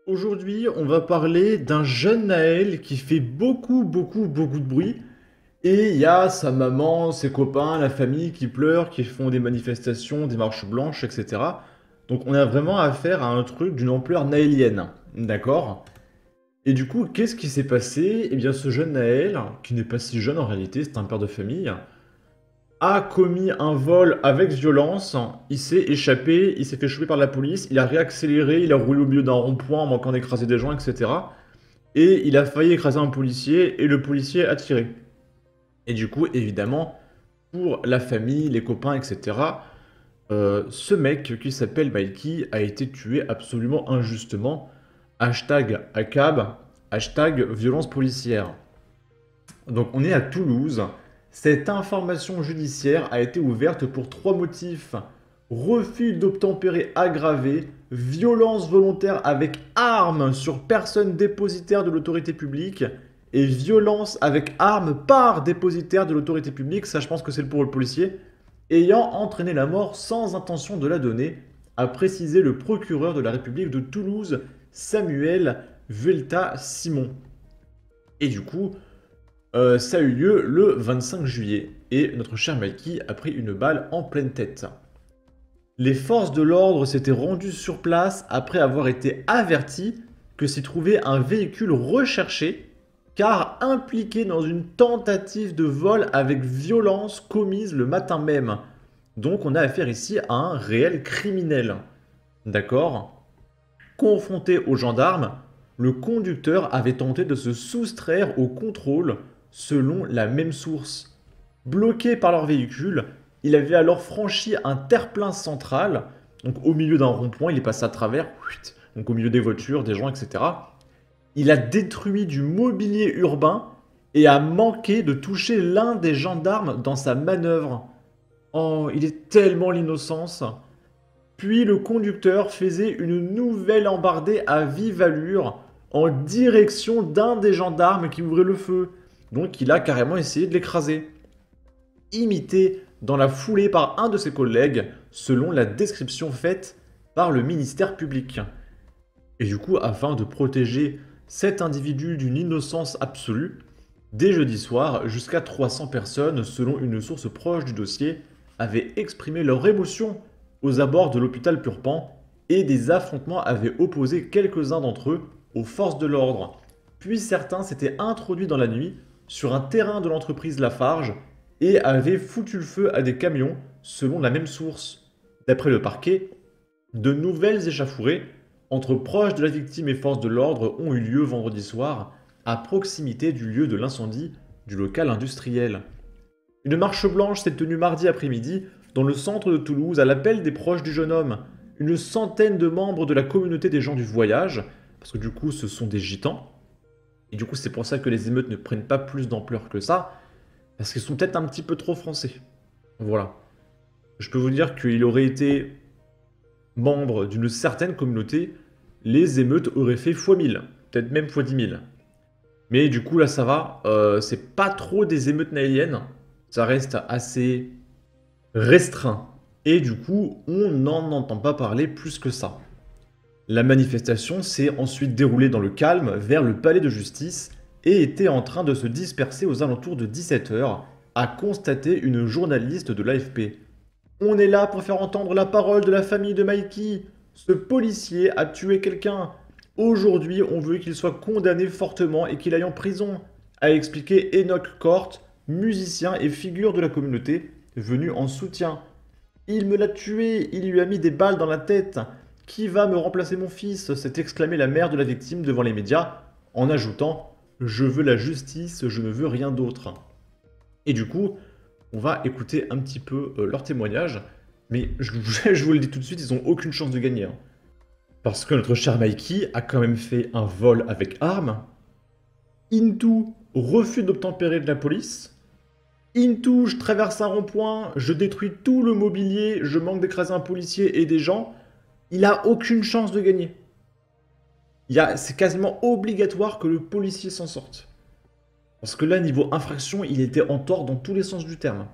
Aujourd'hui, on va parler d'un jeune Naël qui fait beaucoup de bruit. Et il y a sa maman, ses copains, la famille qui pleurent, qui font des manifestations, des marches blanches, etc. Donc on a vraiment affaire à un truc d'une ampleur naélienne. D'accord? Et du coup, qu'est-ce qui s'est passé? Eh bien, ce jeune Naël, qui n'est pas si jeune en réalité, c'est un père de famille, a commis un vol avec violence, il s'est échappé, il s'est fait choper par la police, il a réaccéléré, il a roulé au milieu d'un rond-point en manquant d'écraser des gens, etc. Et il a failli écraser un policier, et le policier a tiré. Et du coup, évidemment, pour la famille, les copains, etc., ce mec qui s'appelle Mikey a été tué absolument injustement. Hashtag ACAB, hashtag violence policière. Donc on est à Toulouse. Cette information judiciaire a été ouverte pour trois motifs. Refus d'obtempérer aggravé, violence volontaire avec arme sur personne dépositaire de l'autorité publique et violence avec arme par dépositaire de l'autorité publique, ça je pense que c'est pour le policier, ayant entraîné la mort sans intention de la donner, a précisé le procureur de la République de Toulouse, Samuel Vuelta-Simon. Et du coup, ça a eu lieu le 25 juillet et notre cher Mikey a pris une balle en pleine tête. Les forces de l'ordre s'étaient rendues sur place après avoir été avertis que s'y trouvait un véhicule recherché car impliqué dans une tentative de vol avec violence commise le matin même. Donc on a affaire ici à un réel criminel. D'accord? Confronté aux gendarmes, le conducteur avait tenté de se soustraire au contrôle selon la même source. Bloqué par leur véhicule, il avait alors franchi un terre-plein central, donc au milieu d'un rond-point, il est passé à travers, donc au milieu des voitures, des gens, etc. Il a détruit du mobilier urbain et a manqué de toucher l'un des gendarmes dans sa manœuvre. Oh, il est tellement l'innocence. Puis le conducteur faisait une nouvelle embardée à vive allure en direction d'un des gendarmes qui ouvrait le feu. Donc il a carrément essayé de l'écraser. Imité dans la foulée par un de ses collègues, selon la description faite par le ministère public. Et du coup, afin de protéger cet individu d'une innocence absolue, dès jeudi soir, jusqu'à 300 personnes, selon une source proche du dossier, avaient exprimé leur émotion aux abords de l'hôpital Purpan et des affrontements avaient opposé quelques-uns d'entre eux aux forces de l'ordre. Puis certains s'étaient introduits dans la nuit sur un terrain de l'entreprise Lafarge et avaient foutu le feu à des camions selon la même source. D'après le parquet, de nouvelles échauffourées entre proches de la victime et forces de l'ordre ont eu lieu vendredi soir à proximité du lieu de l'incendie du local industriel. Une marche blanche s'est tenue mardi après-midi dans le centre de Toulouse à l'appel des proches du jeune homme. Une centaine de membres de la communauté des gens du voyage, parce que du coup ce sont des gitans, et du coup c'est pour ça que les émeutes ne prennent pas plus d'ampleur que ça, parce qu'ils sont peut-être un petit peu trop français. Voilà. Je peux vous dire qu'il aurait été membre d'une certaine communauté, les émeutes auraient fait x1000, peut-être même x10 000. Mais du coup là ça va, c'est pas trop des émeutes naéliennes, ça reste assez restreint. Et du coup, on n'en entend pas parler plus que ça. La manifestation s'est ensuite déroulée dans le calme vers le palais de justice et était en train de se disperser aux alentours de 17 h, a constaté une journaliste de l'AFP. On est là pour faire entendre la parole de la famille de Mikey. Ce policier a tué quelqu'un. Aujourd'hui, on veut qu'il soit condamné fortement et qu'il aille en prison, a expliqué Enoch Cort, musicien et figure de la communauté, venu en soutien. Il me l'a tué, il lui a mis des balles dans la tête. Qui va me remplacer mon fils s'est exclamé la mère de la victime devant les médias, en ajoutant « Je veux la justice, je ne veux rien d'autre ». Et du coup, on va écouter un petit peu leur témoignage, mais je vous le dis tout de suite, ils n'ont aucune chance de gagner. Hein. Parce que notre cher Mikey a quand même fait un vol avec arme, into refus d'obtempérer de la police, into, je traverse un rond-point, je détruis tout le mobilier, je manque d'écraser un policier et des gens. Il a aucune chance de gagner. C'est quasiment obligatoire que le policier s'en sorte. Parce que là, niveau infraction, il était en tort dans tous les sens du terme.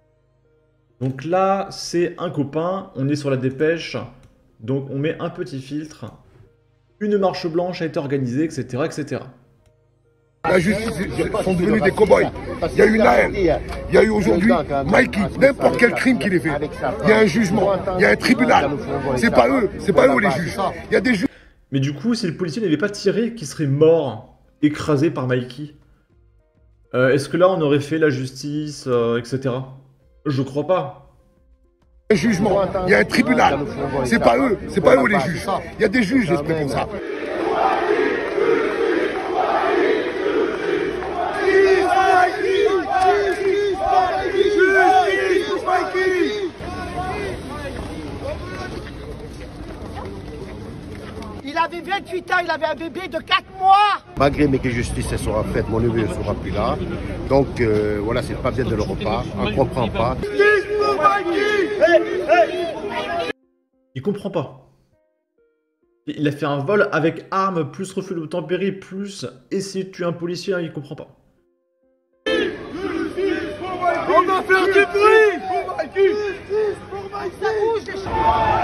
Donc là, c'est un copain, on est sur la dépêche, donc on met un petit filtre. une marche blanche a été organisée, etc., etc. La justice sont devenus des cow-boys. Il y a eu Naël, il y a eu aujourd'hui Mikey, n'importe quel crime qu'il ait fait. Il y a un jugement, il y a un tribunal. C'est pas eux les juges. Il y a des juges. Mais du coup, si le policier n'avait pas tiré, qui serait mort, écrasé par Mikey, est-ce que là on aurait fait la justice, etc. Je crois pas. Un jugement, il y a un tribunal. C'est pas eux les juges. Il y a des juges exprès pour ça. Il avait 28 ans, il avait un bébé de 4 mois. Malgré mes que justice elle sera faite, mon neveu ne sera plus là. Donc voilà, c'est pas bien de le repas. On ne comprend pas. Il comprend pas. Il a fait un vol avec arme, plus refus d'obtempérer, plus essayer de tuer un policier, hein, il comprend pas. On va faire du bruit. Ça bouge les choses.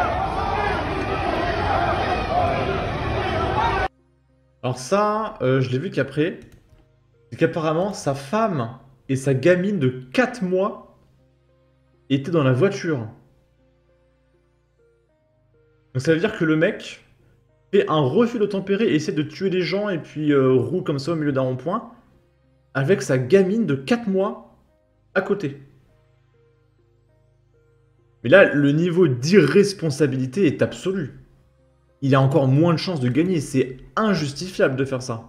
Alors ça, je l'ai vu qu'après, c'est qu'apparemment sa femme et sa gamine de 4 mois étaient dans la voiture. Donc ça veut dire que le mec fait un refus d'obtempérer et essaie de tuer des gens et puis roule comme ça au milieu d'un rond-point avec sa gamine de 4 mois à côté. Mais là, le niveau d'irresponsabilité est absolu. Il a encore moins de chances de gagner. C'est injustifiable de faire ça.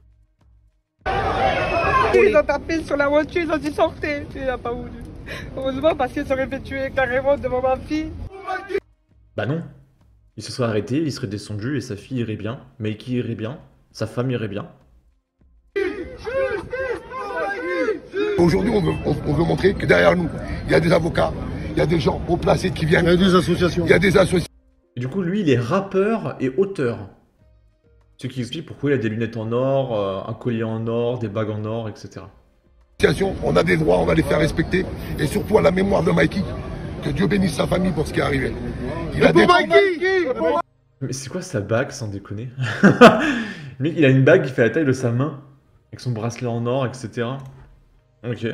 Ils ont tapé sur la voiture, ils ont dit sortez. Il n'a pas voulu. Heureusement parce qu'il serait fait tuer carrément devant ma fille. Bah non. Il se serait arrêté, il serait descendu et sa fille irait bien. Mikey irait bien. Sa femme irait bien. Aujourd'hui, on veut montrer que derrière nous, il y a des avocats, il y a des gens haut placés qui viennent. Il y a des associations. Il y a des associations. Et du coup, lui, il est rappeur et auteur. Ce qui explique pourquoi il a des lunettes en or, un collier en or, des bagues en or, etc. On a des droits, on va les faire respecter. Et surtout à la mémoire de Mikey, que Dieu bénisse sa famille pour ce qui est arrivé. Il a des... Mais c'est quoi sa bague, sans déconner? Mais il a une bague qui fait la taille de sa main, avec son bracelet en or, etc. Ok.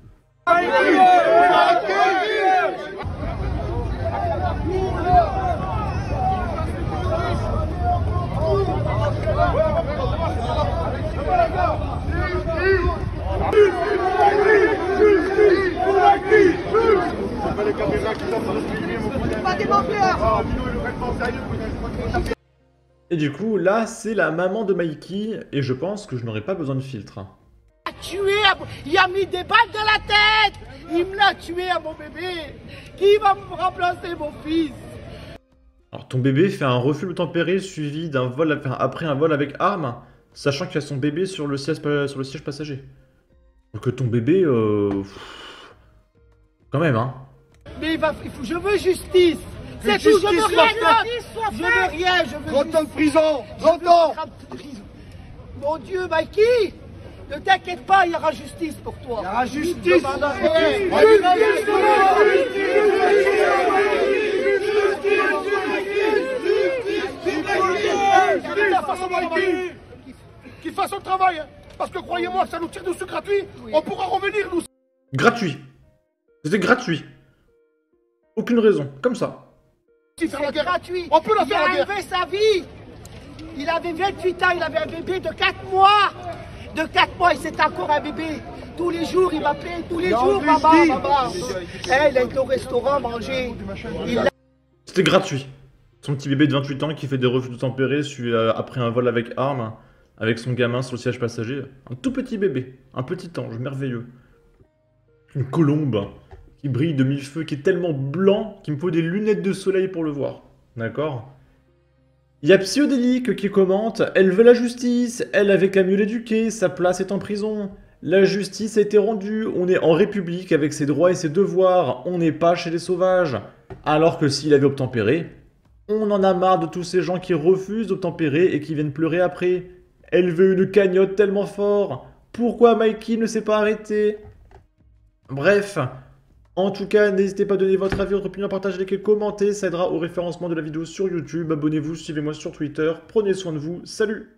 Et du coup, là, c'est la maman de Mikey, et je pense que je n'aurai pas besoin de filtre. Il a mis des balles dans la tête. Il me l'a tué à mon bébé. Qui va me remplacer mon fils? Alors, ton bébé fait un refus d'obtempérer suivi d'un vol, après un vol avec arme, sachant qu'il y a son bébé sur le siège passager. Donc ton bébé, quand même, hein. Mais je veux justice. C'est tout, je veux rien. Je veux rien, je veux 30 ans de prison. 30 ans. Mon Dieu, Mikey, ne t'inquiète pas, il y aura justice pour toi. Il y aura justice. Qu'il fasse son travail, hein. Parce que croyez-moi, ça nous tire dessus gratuit, on pourra revenir nous. Gratuit. C'était gratuit. Aucune raison, comme ça. C'est gratuit. On peut la faire Il a enlevé sa vie. Il avait 28 ans, il avait un bébé de 4 mois. De 4 mois, il c'était encore un bébé. Tous les jours, il m'appelait, tous les jours, maman. Il a été au restaurant manger. C'était gratuit. Son petit bébé de 28 ans qui fait des refus d'obtempérer après un vol avec arme, avec son gamin sur le siège passager. Un tout petit bébé, un petit ange merveilleux. Une colombe qui brille de mille feux, qui est tellement blanc qu'il me faut des lunettes de soleil pour le voir. D'accord? Il y a Psyodélique qui commente « Elle veut la justice, elle avait qu'à mieux l'éduquer, sa place est en prison. La justice a été rendue, on est en République avec ses droits et ses devoirs, on n'est pas chez les sauvages. Alors que s'il avait obtempéré, on en a marre de tous ces gens qui refusent d'obtempérer et qui viennent pleurer après. Elle veut une cagnotte tellement fort. Pourquoi Mikey ne s'est pas arrêté ?» Bref, En tout cas, n'hésitez pas à donner votre avis, votre opinion, partager, liker, commenter, ça aidera au référencement de la vidéo sur YouTube. Abonnez-vous, suivez-moi sur Twitter, prenez soin de vous, salut!